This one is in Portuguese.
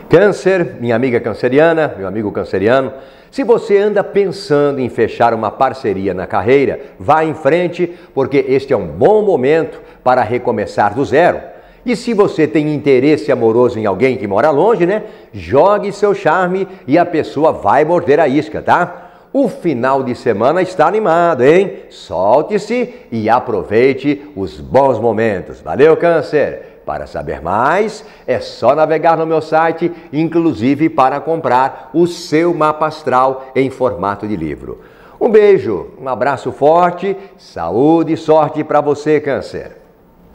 Câncer, minha amiga canceriana, meu amigo canceriano, se você anda pensando em fechar uma parceria na carreira, vá em frente, porque este é um bom momento para recomeçar do zero. E se você tem interesse amoroso em alguém que mora longe, jogue seu charme e a pessoa vai morder a isca, tá? O final de semana está animado, hein? Solte-se e aproveite os bons momentos. Valeu, Câncer! Para saber mais, é só navegar no meu site, inclusive para comprar o seu mapa astral em formato de livro. Um beijo, um abraço forte, saúde e sorte para você, Câncer!